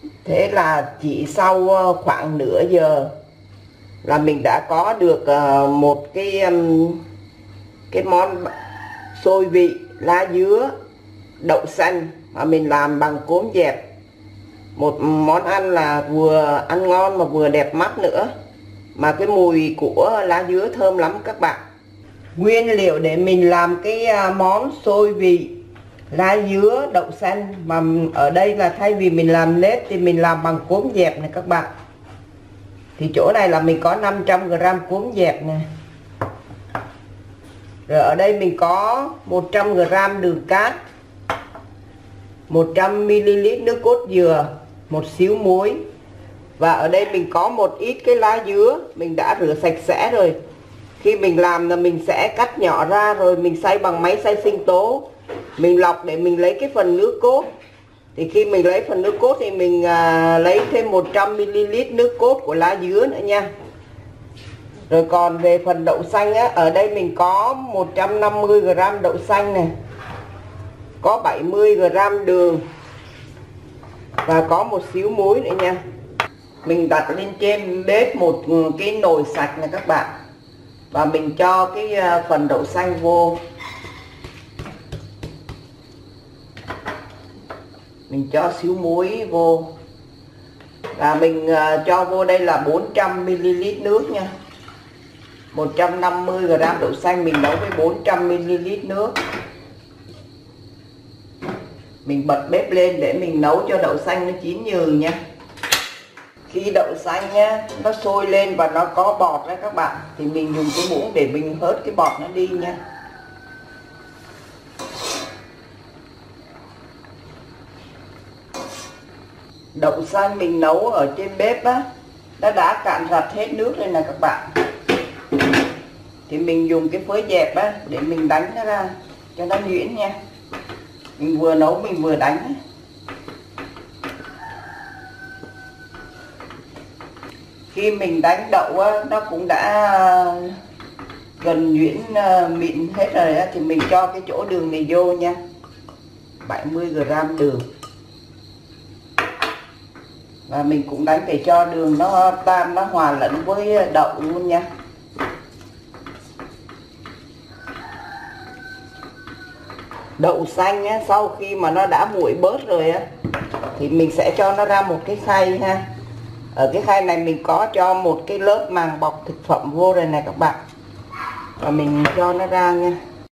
Thế là chỉ sau khoảng nửa giờ là mình đã có được một cái món xôi vị lá dứa đậu xanh mà mình làm bằng cốm dẹp. Một món ăn là vừa ăn ngon mà vừa đẹp mắt nữa, mà cái mùi của lá dứa thơm lắm các bạn. Nguyên liệu để mình làm cái món xôi vị lá dứa đậu xanh mà ở đây là thay vì mình làm nếp thì mình làm bằng cốm dẹp này các bạn. Thì chỗ này là mình có 500g cốm dẹp này. Rồi ở đây mình có 100g đường cát, 100ml nước cốt dừa, một xíu muối. Và ở đây mình có một ít cái lá dứa mình đã rửa sạch sẽ rồi. Khi mình làm là mình sẽ cắt nhỏ ra rồi mình xay bằng máy xay sinh tố. Mình lọc để mình lấy cái phần nước cốt. Thì khi mình lấy phần nước cốt thì mình lấy thêm 100ml nước cốt của lá dứa nữa nha. Rồi còn về phần đậu xanh á, ở đây mình có 150g đậu xanh này, có 70g đường và có một xíu muối nữa nha. Mình đặt lên trên bếp một cái nồi sạch này các bạn, và mình cho cái phần đậu xanh vô. Mình cho xíu muối vô và mình cho vô đây là 400ml nước nha. 150g đậu xanh mình nấu với 400ml nước. Mình bật bếp lên để mình nấu cho đậu xanh nó chín nhừ nha. Khi đậu xanh nhá, nó sôi lên và nó có bọt đấy các bạn, thì mình dùng cái muỗng để mình hớt cái bọt nó đi nha. Đậu xanh mình nấu ở trên bếp á, nó đã cạn sạch hết nước lên nè các bạn. Thì mình dùng cái phới dẹp á để mình đánh nó ra cho nó nhuyễn nha. Mình vừa nấu mình vừa đánh. Khi mình đánh đậu á, nó cũng đã gần nhuyễn mịn hết rồi á, thì mình cho cái chỗ đường này vô nha. 70g đường. Và mình cũng đánh để cho đường nó tan, nó hòa lẫn với đậu luôn nha. Đậu xanh á, sau khi mà nó đã nguội bớt rồi á, thì mình sẽ cho nó ra một cái khay ha. Ở cái khay này mình có cho một cái lớp màng bọc thực phẩm vô rồi này các bạn. Và mình cho nó ra nha.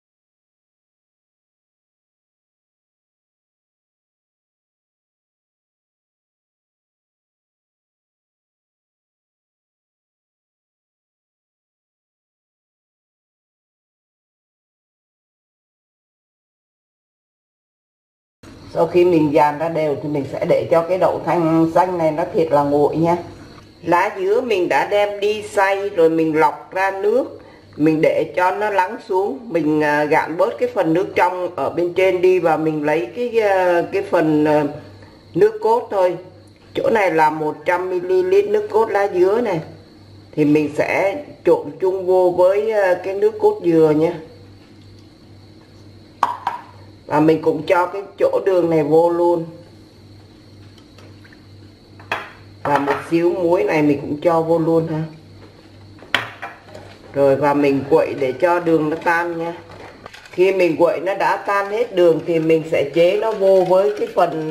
Sau khi mình dàn ra đều thì mình sẽ để cho cái đậu xanh này nó thiệt là nguội nha. Lá dứa mình đã đem đi xay rồi mình lọc ra nước, mình để cho nó lắng xuống, mình gạn bớt cái phần nước trong ở bên trên đi và mình lấy cái phần nước cốt thôi. Chỗ này là 100ml nước cốt lá dứa này, thì mình sẽ trộn chung vô với cái nước cốt dừa nha. Và mình cũng cho cái chỗ đường này vô luôn. Và một xíu muối này mình cũng cho vô luôn ha. Rồi và mình quậy để cho đường nó tan nha. Khi mình quậy nó đã tan hết đường thì mình sẽ chế nó vô với cái phần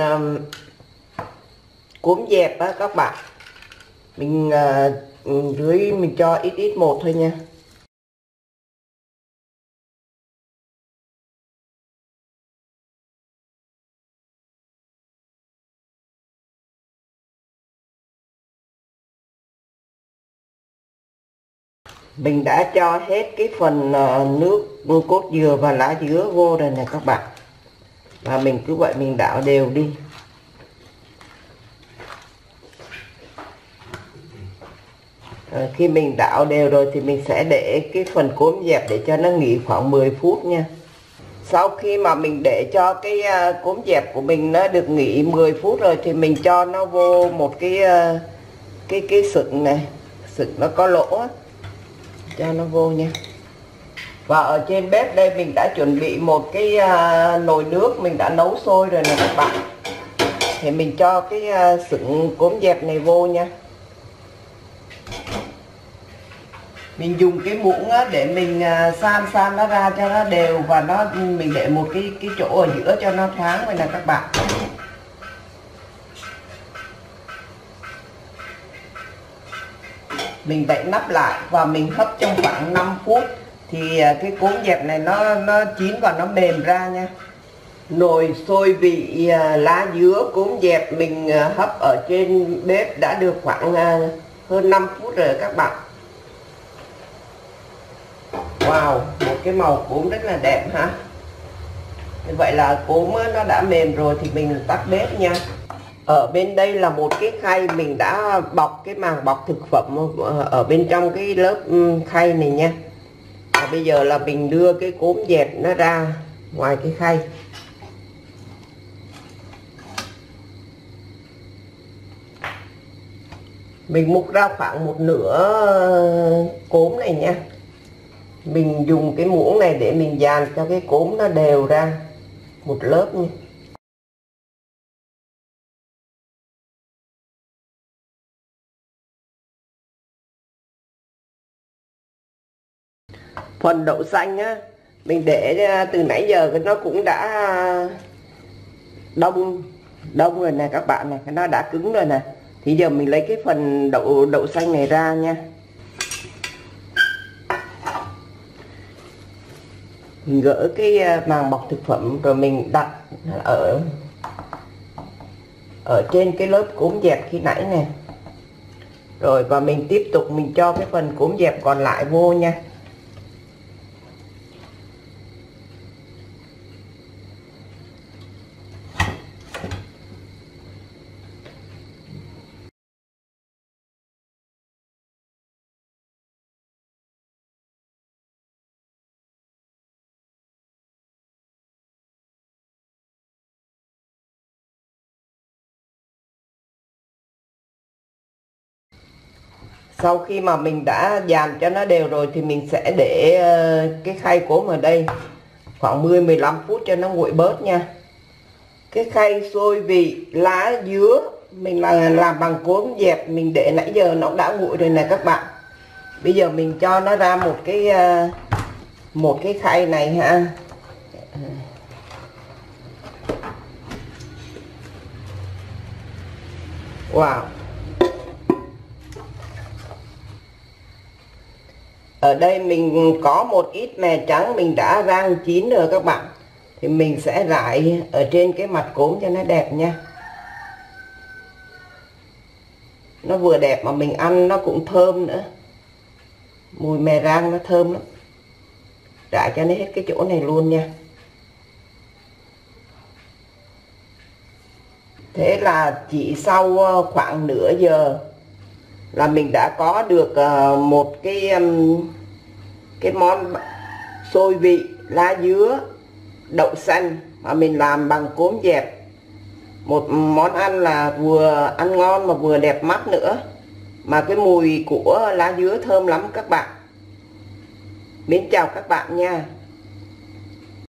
cốm dẹp á các bạn. Mình dưới mình cho ít ít một thôi nha. Mình đã cho hết cái phần nước cốt dừa và lá dứa vô rồi nè các bạn. Và mình cứ vậy mình đảo đều đi. Khi mình đảo đều rồi thì mình sẽ để cái phần cốm dẹp để cho nó nghỉ khoảng 10 phút nha. Sau khi mà mình để cho cái cốm dẹp của mình nó được nghỉ 10 phút rồi thì mình cho nó vô một cái sừng này, sừng nó có lỗ á, cho nó vô nha. Và ở trên bếp đây mình đã chuẩn bị một cái nồi nước mình đã nấu sôi rồi nè các bạn. Thì mình cho cái sửng cốm dẹp này vô nha. Mình dùng cái muỗng để mình san nó ra cho nó đều, và mình để một cái chỗ ở giữa cho nó thoáng vậy nè các bạn. Mình đậy nắp lại và mình hấp trong khoảng 5 phút thì cái cốm dẹp này nó chín và nó mềm ra nha. Nồi sôi vị lá dứa cốm dẹp mình hấp ở trên bếp đã được khoảng hơn 5 phút rồi các bạn. Wow, một cái màu cốm rất là đẹp ha. Như vậy là cốm nó đã mềm rồi thì mình tắt bếp nha. Ở bên đây là một cái khay mình đã bọc cái màng bọc thực phẩm ở bên trong cái lớp khay này nha. Và bây giờ là mình đưa cái cốm dẹp nó ra ngoài cái khay. Mình múc ra khoảng một nửa cốm này nha. Mình dùng cái muỗng này để mình dàn cho cái cốm nó đều ra một lớp nha. Phần đậu xanh á, mình để từ nãy giờ nó cũng đã đông rồi nè các bạn này, nó đã cứng rồi nè. Thì giờ mình lấy cái phần đậu xanh này ra nha. Mình gỡ cái màng bọc thực phẩm rồi mình đặt ở trên cái lớp cốm dẹp khi nãy nè. Rồi và mình tiếp tục mình cho cái phần cốm dẹp còn lại vô nha. Sau khi mà mình đã dàn cho nó đều rồi thì mình sẽ để cái khay cốm ở đây khoảng 10-15 phút cho nó nguội bớt nha. Cái khay xôi vị lá dứa mình làm bằng cốm dẹp mình để nãy giờ nó đã nguội rồi nè các bạn. Bây giờ mình cho nó ra một cái khay này ha. Wow. Ở đây mình có một ít mè trắng mình đã rang chín rồi các bạn. Thì mình sẽ rải ở trên cái mặt cốm cho nó đẹp nha. Nó vừa đẹp mà mình ăn nó cũng thơm nữa. Mùi mè rang nó thơm lắm. Rải cho nó hết cái chỗ này luôn nha. Thế là chỉ sau khoảng nửa giờ là mình đã có được một cái món xôi vị lá dứa đậu xanh mà mình làm bằng cốm dẹp. Một món ăn là vừa ăn ngon mà vừa đẹp mắt nữa. Mà cái mùi của lá dứa thơm lắm các bạn. Mến chào các bạn nha.